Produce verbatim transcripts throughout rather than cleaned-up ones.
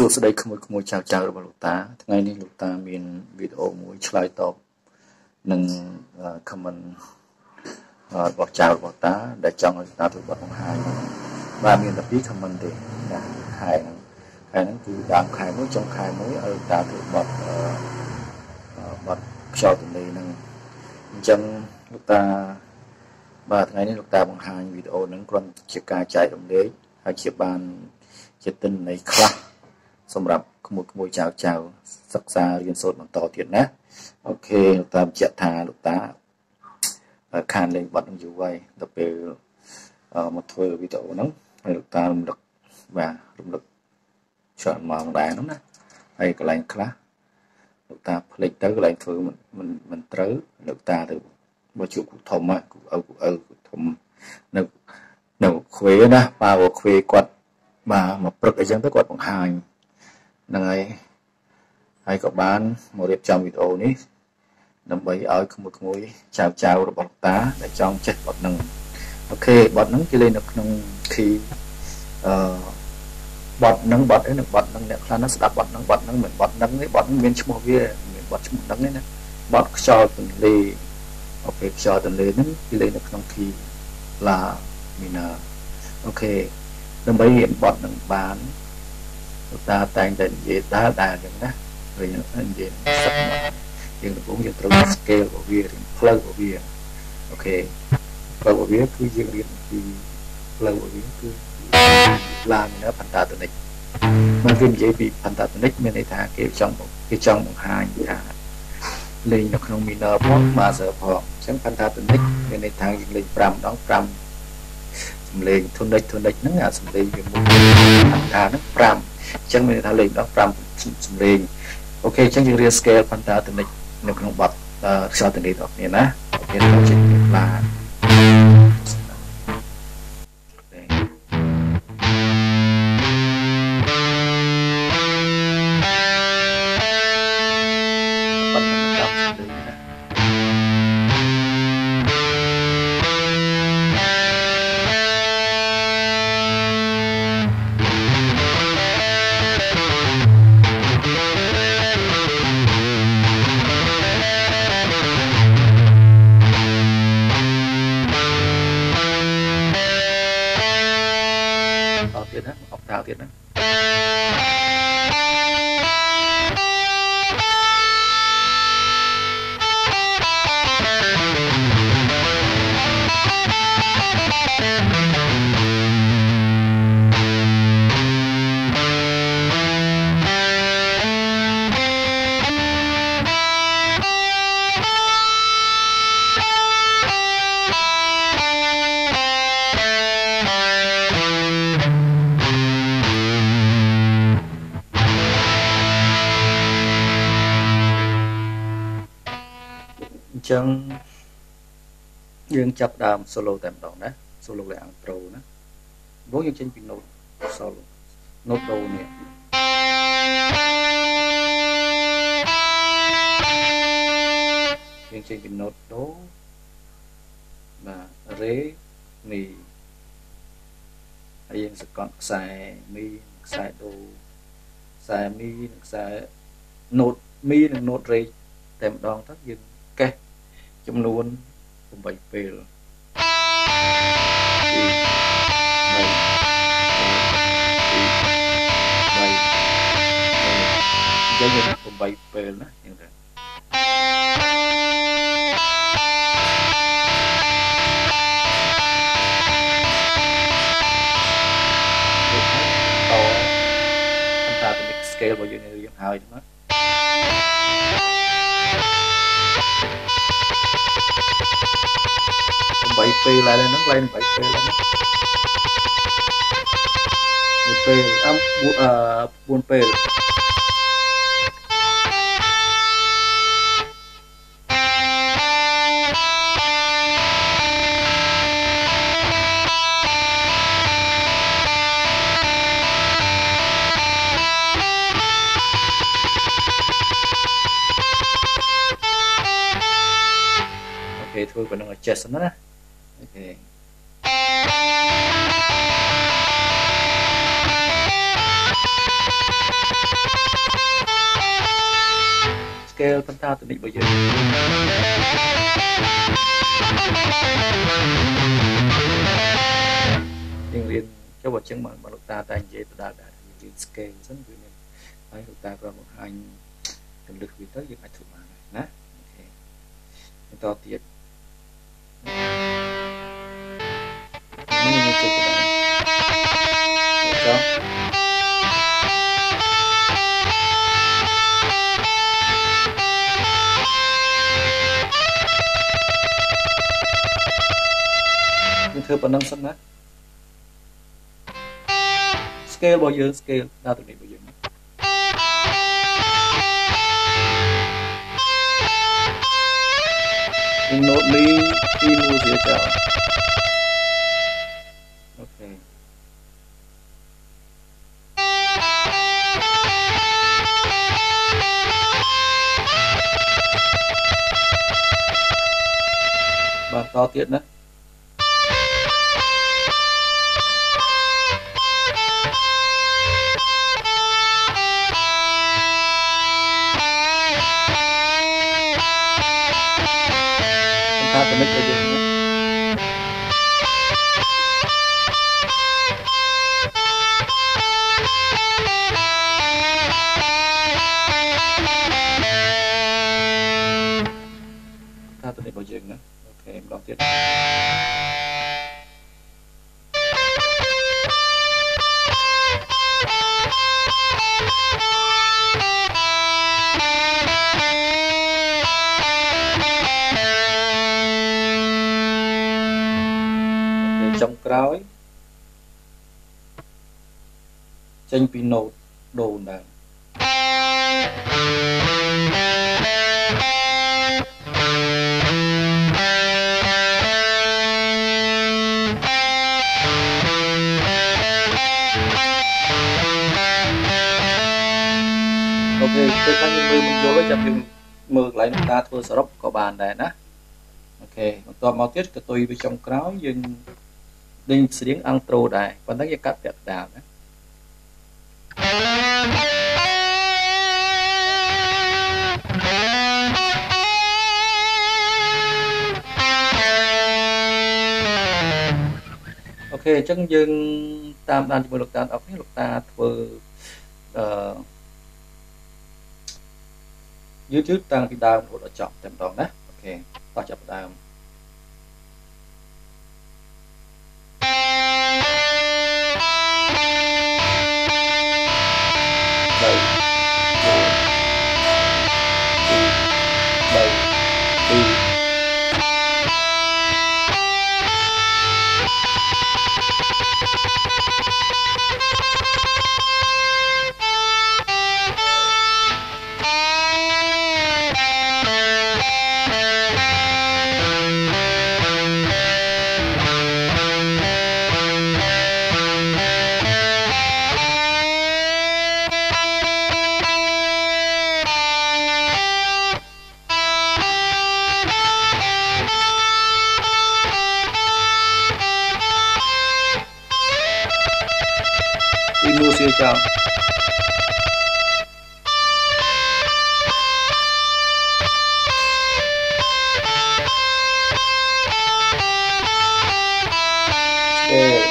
សួស្តីក្មួយក្មួយចៅចៅរបស់លោកតាថ្ងៃនេះលោកតាមានវីដេអូមួយឆ្លើយតបនឹង comment របស់ចៅរបស់តាដែលចង់ឲ្យតាធ្វើបទបង្ហាញបាទមានតែពីរ comment ទេណាខែហ្នឹងខែហ្នឹងគឺដើមខែមួយចុងខែមួយឲ្យតាធ្វើបទបទខ្យល់ទន្លេហ្នឹងអញ្ចឹងលោកតាបាទថ្ងៃនេះលោកតាបង្ហាញវីដេអូហ្នឹងគ្រាន់ជាការចែករំលែកហើយជាបានជាទិន្នន័យខ្លះសម្រាប់ក្មួយក្មួយចៅចៅសិក្សារៀនសូត្របន្តទៀតណាអូខេលោកតាបញ្ជាក់ថាលោកតាខានលេងបទនឹងយូរហើយដល់ពេលមកធ្វើវីដេអូហ្នឹងហើយលោកតារំលឹកបាទរំលឹកច្រើនម៉ោងដែរហ្នឹងណាហើយកន្លែងខ្លះលោកតាភ្លេចទៅកន្លែងធ្វើមិនមិនមិនត្រូវលោកតាទៅបើជួបគ្រូធំហ៎គ្រូឪគ្រូឪគ្រូធំនៅនៅខ្វេណាប៉ាវខ្វេគាត់បាទមកព្រឹកអីចឹងទៅគាត់បង្ហាញហ្នឹងហើយហើយក៏បានមករៀបចំវីដេអូនេះដើម្បីឲ្យក្មួយក្មួយចៅចៅរបស់តាដែលចង់ចេះបទហ្នឹងអូខេបទហ្នឹងគេលេងនៅក្នុង key អឺបទហ្នឹងបទអីនឹងបទហ្នឹងអ្នកខ្លះណាស្ដាប់បទហ្នឹងបទហ្នឹងមិនបទហ្នឹងទេបទហ្នឹងមានឈ្មោះវាមានបទឈ្មោះហ្នឹងទេណាបទខ្យល់ទន្លេអូខេខ្យល់ទន្លេហ្នឹងគេលេងនៅក្នុង key La minor អូខេដើម្បីរៀនបទហ្នឹងបានលោកតាតែងតែនិយាយដើរដើរចឹងណាហើយនិយាយសឹកមកយើងកំពុងយើងត្រូវ scale របស់វារៀនផ្លូវរបស់វាអូខេផ្លូវរបស់វាគឺយើងរៀនពីផ្លូវរបស់វាគឺឡាននៅ pentatonic មកគេនិយាយពី pentatonic មានន័យថាគេចង់គេចង់បង្ហាញថាលេងនៅក្នុង minor ផង major ផងអញ្ចឹង pentatonic មានន័យថាយើងលេង5ដង5សំឡេង tonic tonic ហ្នឹងអាសំឡេងវាមួយថាហ្នឹង5អញ្ចឹងមានន័យថាលេងដល់5សំឡេងអូខេអញ្ចឹងយើងរៀន scale pentatonic នៅក្នុងបទខ្យល់ទន្លេរបស់គ្នាណាអូខេទៅជិះឡាទៀតណាអបតាទៀតណាអញ្ចឹងយើងចាប់ដើម solo តែម្ដងណា solo លេខ outro ណាបងយើងចេញពី note solo note do នេះយើងចេញពី note do បាទ re mi ហើយយើងសកត់ខ្សែ mi ខ្សែ do ខ្សែ mi និងខ្សែ note mi និង note re តែម្ដងទៅយើងកេះចំនួន8ពេលយើងយើង8ពេលណាយ៉ាងទៅPentatonic scale របស់យើងយើងហើយហ្នឹង8ពេលឡើយហ្នឹងឡើង8ពេលហ្នឹងមួយពេលអឺ4ពេលអូខេធ្វើប៉ុណ្្នឹងឲ្យចេះសិនណា Okay. scale បន្តទៅនេះបើយើងយើងរៀនចុះបើចឹងមកលោកតាតែនិយាយទៅដល់ដែររៀន scale អញ្ចឹងគឺមានហើយលោកតាប្របង្ហាញកលឹះវាទៅយើងអាចធ្វើបានណាអូខេបន្តទៀតនេះនេះចេះទៅដល់ចុះធ្វើប៉ុណ្ណឹងសិនណា scale របស់យើង scale ដល់ទៅនេះរបស់យើងពី note នេះពីមួយវាចោលអូខេបន្តទៀតណាទៅនេះទៅយើងណាថាទៅនេះរបស់យើងណាអូខេម្ដងទៀតចុងក្រោយចេញពី note ដូនដែរអូខេពេលខាងយើងមើលមិនយល់ចាំយើងមើលកន្លែងតាធ្វើសរុបក៏បានដែរណាអូខេបន្ទាប់មកទៀតកតុយវាចុងក្រោយយើងដេញស្រៀងអង្គត្រូដែរប៉ុន្តែយើងកាត់ពាក់ដាលណាអូខេអញ្ចឹងយើងតាមដានជាមួយលោកតាអរគុណលោកតាធ្វើអឺ YouTube តាំងពីដើមរហូតដល់ចប់តែម្ដងណាអូខេតោះចាប់ដើមLucia chào okay.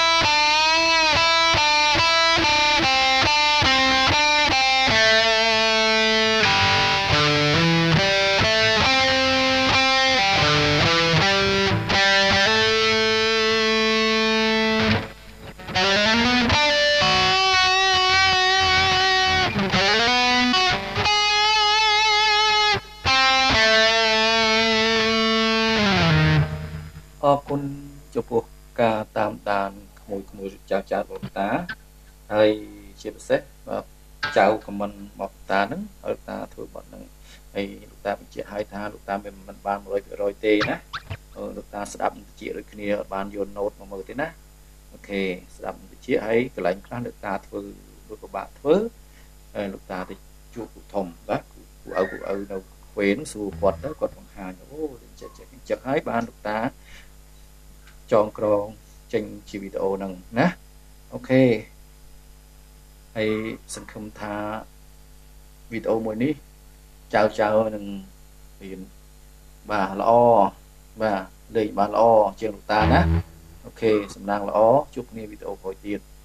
ขอบคุณចំពោះការតាមដានក្មួយក្មួយចៅចៅលោកតាហើយជាពិសេសចៅខមមិនមកតាហ្នឹងឲ្យលោកតាធ្វើបទហ្នឹងហើយលោកតាបញ្ជាក់ឲ្យថាលោកតាមិនមិនបាន một trăm phần trăm ទេណាលោកតាស្ដាប់បញ្ជាក់ដូចគ្នាអត់បានយក note មកមើលទេណាអូខេស្ដាប់បញ្ជាក់ឲ្យកន្លែងខ្លះលោកតាធ្វើលោកពិបាកធ្វើហើយលោកតាទៅជួបគ្រូធំបាទគ្រូឪគ្រូឪនៅខ្វេនសួរគាត់ទៅគាត់បង្ហាញអូចេះចេះចឹងហើយបានលោកតាចងក្រងចេញជាវីដេអូហ្នឹងណាអូខេហើយសង្ឃឹមថាវីដេអូមួយនេះចៅចៅនឹងរៀនបាទល្អបាទលេខបានល្អជាងលោកតាណាអូខេសំណាងល្អជួបគ្នាវីដេអូក្រោយទៀត